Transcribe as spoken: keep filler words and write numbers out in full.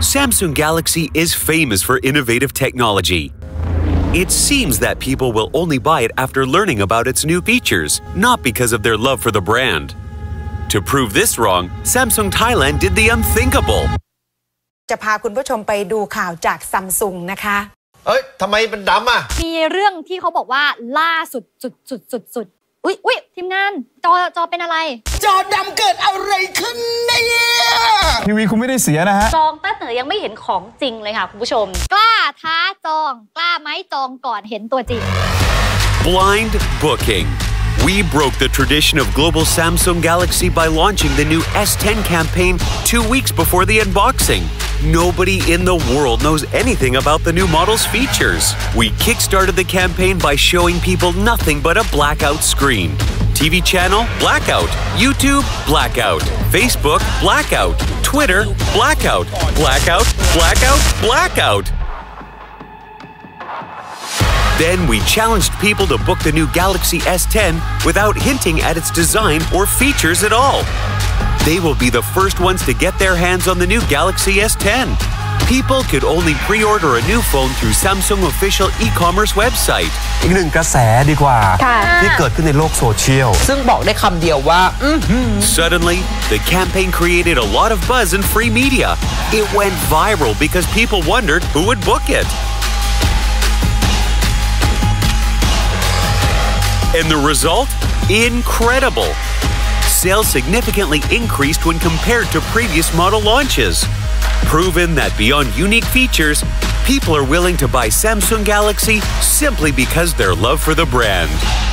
Samsung Galaxy is famous for innovative technology. It seems that people will only buy it after learning about its new features, not because of their love for the brand. To prove this wrong, Samsung Thailand did the unthinkable. จะพาคุณผู้ชมไปดูข่าวจาก Samsung นะคะเอ้ยทำไมเป็นดำอ่ะมีเรื่องที่เขาบอกว่าล่าสุดสุดสุดสุดสุดอุ๊ยอุ๊ยทีมงานจอจอเป็นอะไรจอดำเกิดอะไรขึ้นเนี่ยทีวีคุณไม่ได้เสียนะฮะจองตั้งแต่ยังไม่เห็นของจริงเลยค่ะคุณผู้ชมกล้าท้าจองกล้าไหมจองก่อนเห็นตัวจริง Blind booking. We broke the tradition of global Samsung Galaxy by launching the new S ten campaign two weeks before the unboxing. Nobody in the world knows anything about the new model's features. We kickstarted the campaign by showing people nothing but a blackout screen. T V channel, blackout. YouTube, blackout. Facebook, blackout. Twitter, blackout. Blackout, blackout, blackout. Then we challenged people to book the new Galaxy S ten without hinting at its design or features at all. They will be the first ones to get their hands on the new Galaxy S ten. People could only pre-order a new phone through Samsung official e-commerce website. อีกหนึ่งกระแสดีกว่าที่เกิดขึ้นในโลกโซเชียลซึ่งบอกได้คำเดียวว่า Suddenly, the campaign created a lot of buzz in free media. It went viral because people wondered who would book it. And the result? Incredible! Sales significantly increased when compared to previous model launches. Proven that beyond unique features, people are willing to buy Samsung Galaxy simply because their love for the brand.